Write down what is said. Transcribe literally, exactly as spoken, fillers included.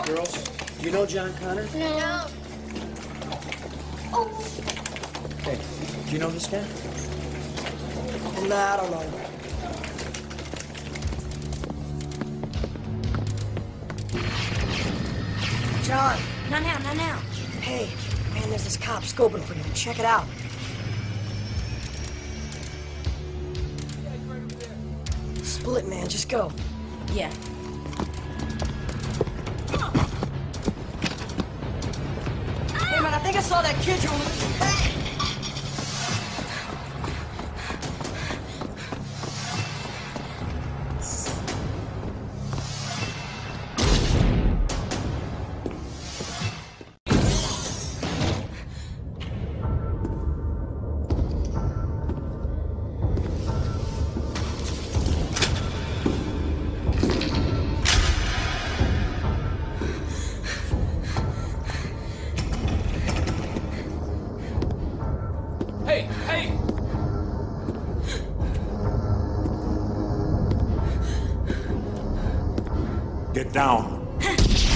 Girls, do you know John Connor? No. Oh. Hey, do you know this guy? Nah, I don't know. John. Not now, not now. Hey, man, there's this cop scoping for you. Check it out. Split, man. Just go. Yeah. Hey, man, I think I saw that kid you were... Hey! Hey, hey! Get down.